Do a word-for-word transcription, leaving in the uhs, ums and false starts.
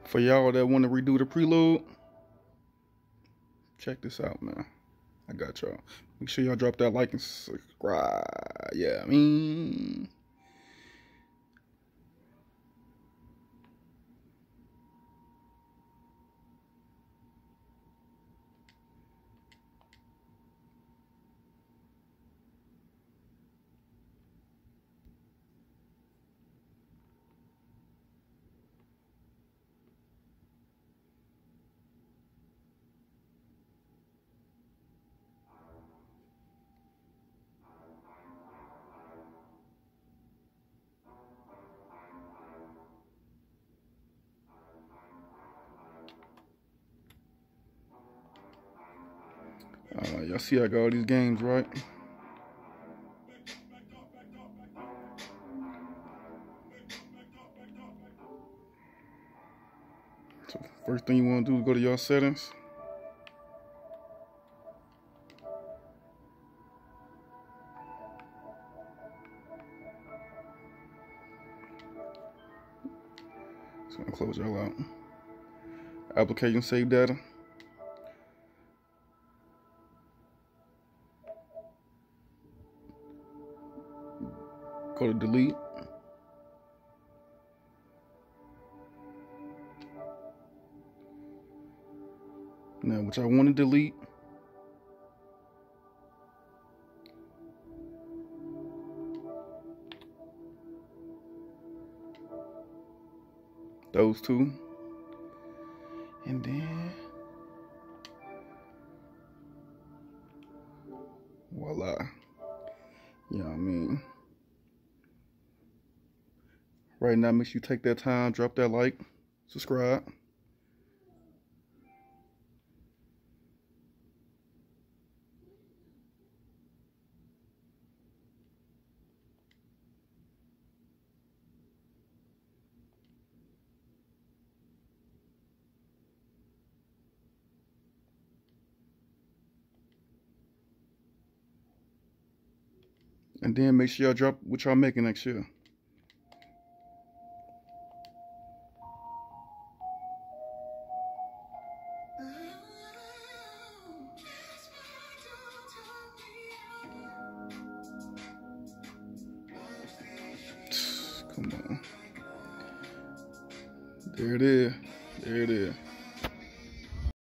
For y'all that want to redo the Prelude, check this out, man. I got y'all. Make sure y'all drop that like and subscribe. Yeah, I mean. Uh, y'all see I got all these games, right? So first thing you want to do is go to your settings. Just gonna close y'all out. Application save data. Go to delete. Now, which I want to delete, those two, and then voila. You know what I mean? Right now, make sure you take that time, drop that like, subscribe. And then make sure y'all drop what y'all making next year. Come on. There it is. There it is.